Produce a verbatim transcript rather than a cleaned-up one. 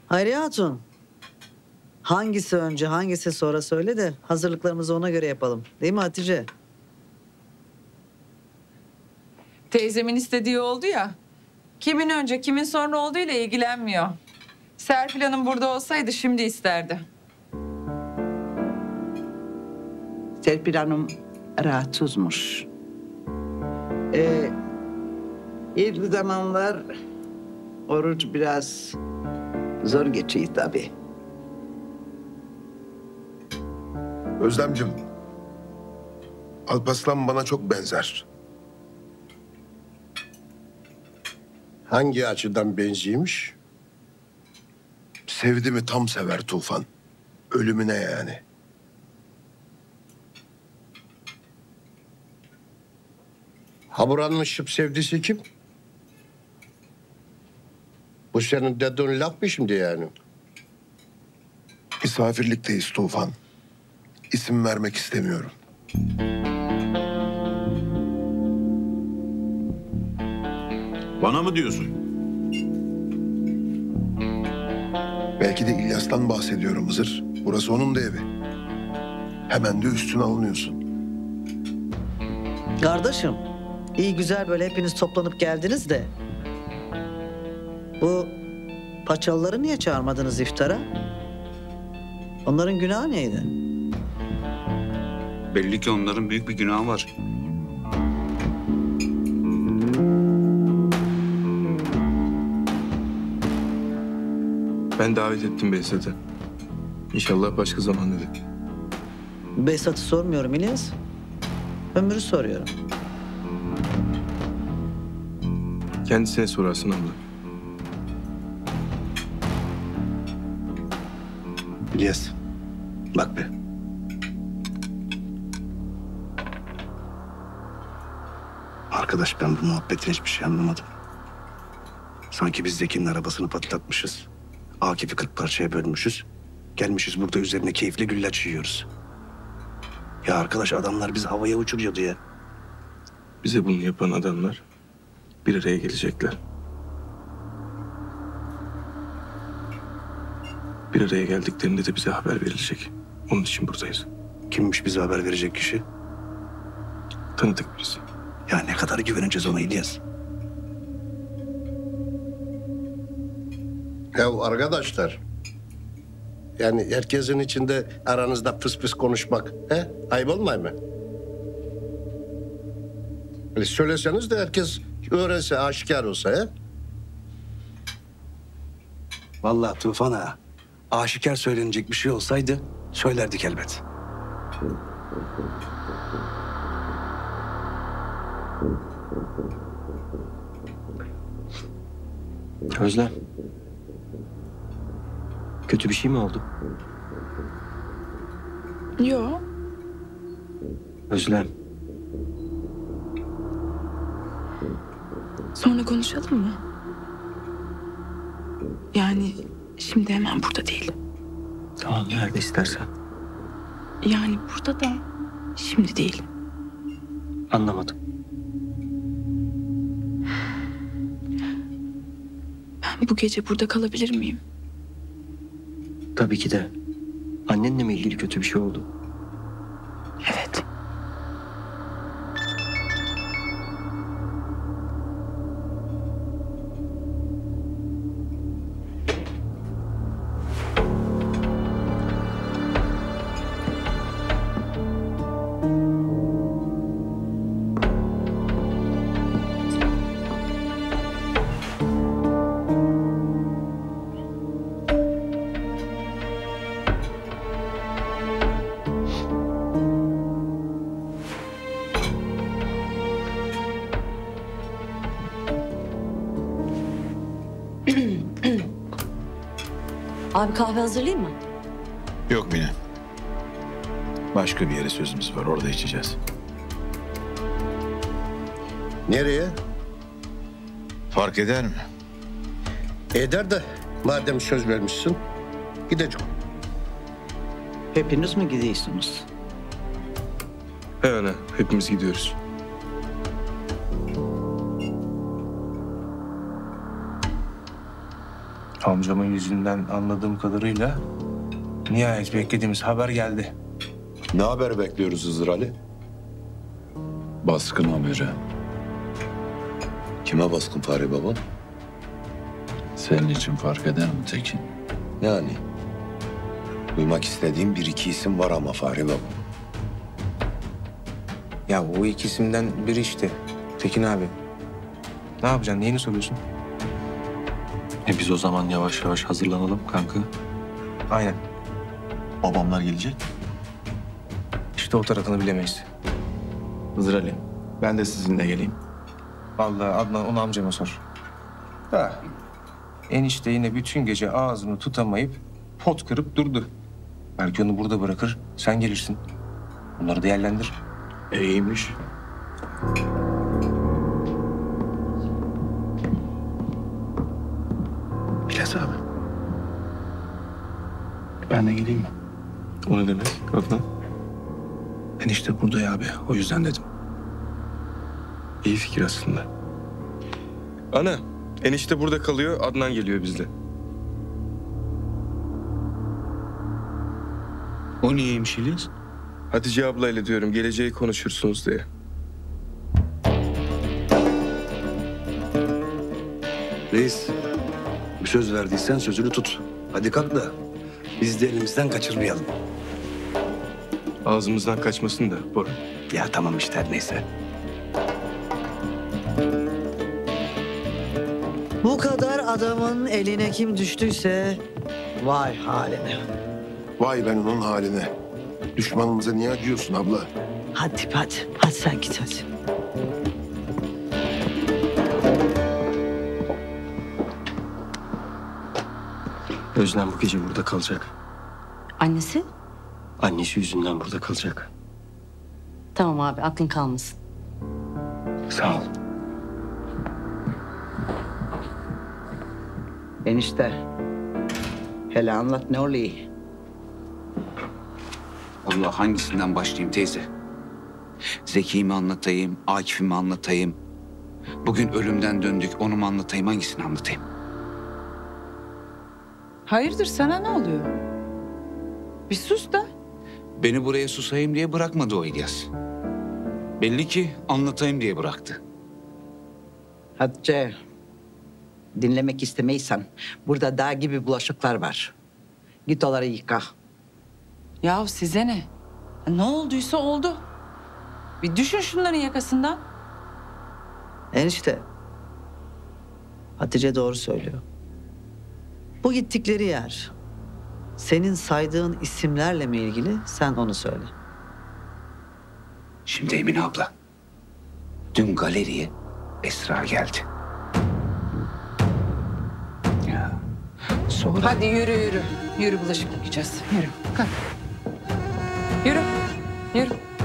Hayriye Hatun. Hangisi önce hangisi sonra söyle de hazırlıklarımızı ona göre yapalım. Değil mi Hatice? Teyzemin istediği oldu ya. Kimin önce kimin sonra olduğuyla ilgilenmiyor. Serpil Hanım burada olsaydı şimdi isterdi. Serpil Hanım rahatsızmış. Ee, ilk zamanlar oruç biraz zor geçiyor tabii. Özlemcim, Alparslan bana çok benzer. Hangi açıdan benziyormuş? Sevdi mi tam sever Tufan. Ölümüne yani. Ha buranın şıp sevdisi kim? Bu senin dediğin laf mı şimdi yani? Misafirlikteyiz Tufan. İsim vermek istemiyorum. Bana mı diyorsun? Belki de İlyas'tan bahsediyorum Hızır. Burası onun da evi. Hemen de üstüne alınıyorsun. Kardeşim, iyi güzel böyle hepiniz toplanıp geldiniz de... Bu paçalıları niye çağırmadınız iftara? Onların günahı neydi? Belli ki onların büyük bir günahı var. Ben davet ettim Behzat'ı. İnşallah başka zaman dedi. Behzat'ı sormuyorum İlyas. Ömür'ü soruyorum. Kendisine sorarsın abla. İlyas, bak be. Arkadaş ben bu muhabbetin hiçbir şey anlamadım. Sanki biz Zeki'nin arabasını patlatmışız. Akif'i kırk parçaya bölmüşüz. Gelmişiz burada üzerine keyifle güllaç yiyoruz. Ya arkadaş adamlar bizi havaya uçuruyordu ya. Bize bunu yapan adamlar bir araya gelecekler. Bir araya geldiklerinde de bize haber verilecek. Onun için buradayız. Kimmiş bize haber verecek kişi? Tanıdık birisi. Ya ne kadar güveneceğiz ona İlyas? Ya arkadaşlar, yani herkesin içinde aranızda pıs pıs konuşmak, he? Ayıp olmuyor mu? Öyle söyleseniz de herkes öğrense, aşikar olsa, he? Vallahi Tufan ağa, aşikar söylenecek bir şey olsaydı söylerdik elbet. Özlem. Kötü bir şey mi oldu? Yok. Özlem. Sonra konuşalım mı? Yani şimdi hemen burada değil. Tamam, nerede istersen. Yani burada da şimdi değil. Anlamadım. Ben bu gece burada kalabilir miyim? Tabii ki de. Annenle mi ilgili kötü bir şey oldu? Evet. Abi kahve hazırlayayım mı? Yok Mine. Başka bir yere sözümüz var. Orada içeceğiz. Nereye? Fark eder mi? Eder de madem söz vermişsin, gideceğim. Hepiniz mi gidiyorsunuz? He ana, hepimiz gidiyoruz. Amcamın yüzünden anladığım kadarıyla nihayet beklediğimiz haber geldi. Ne haber bekliyoruz Hızır Ali? Baskın haberi. Kime baskın Fahri babam? Senin için fark eder mi Tekin? Yani. Duymak istediğim bir iki isim var ama Fahri babam. Ya o iki isimden biri işte. Tekin abi. Ne yapacaksın? Neyini soruyorsun? E biz o zaman yavaş yavaş hazırlanalım kanka. Aynen. Babamlar gelecek. İşte o tarafını bilemeyiz. Hızır Ali, ben de sizinle geleyim. Vallahi Adnan onu amcama sor. Ha. Enişte yine bütün gece ağzını tutamayıp pot kırıp durdu. Belki onu burada bırakır, sen gelirsin. Bunları değerlendir. E, iyiymiş. İlyas abi. Ben de geleyim mi? O ne demek Adnan? Enişte burada ya abi. O yüzden dedim. İyi fikir aslında. Ana, enişte burada kalıyor, Adnan geliyor bizle. O niyeymiş İlyas? Hatice ablayla diyorum, geleceği konuşursunuz diye. Reis, bir söz verdiysen sözünü tut. Hadi kalk da biz de elimizden kaçırmayalım. Ağzımızdan kaçmasın da Bora. Ya tamam işte neyse. Bu kadar adamın eline kim düştüyse vay haline. Vay ben onun haline. Düşmanımıza niye acıyorsun abla? Hadi hadi. Hadi sen git hadi. Özlem bu gece burada kalacak. Annesi? Annesi yüzünden burada kalacak. Tamam abi aklın kalmasın. Sağ ol. Enişte. Hele anlat ne oluyor? Allah hangisinden başlayayım teyze? Zeki'yi mi anlatayım, Akif'i mi anlatayım? Bugün ölümden döndük, onu mu anlatayım, hangisini anlatayım? Hayırdır sana ne oluyor? Bir sus da. Beni buraya susayım diye bırakmadı o İlyas. Belli ki anlatayım diye bıraktı. Hatice. Dinlemek istemeysen burada dağ gibi bulaşıklar var. Git onları yıka. Ya size ne? Ne olduysa oldu. Bir düşün şunların yakasından. Enişte. Hatice doğru söylüyor. Bu gittikleri yer senin saydığın isimlerle mi ilgili? Sen onu söyle. Şimdi Emine abla. Dün galeriye Esra geldi. Ya. Sonra... Hadi yürü yürü. Yürü bulaşık yıkayacağız. Yürü. Kalk. Yürü. Yürü.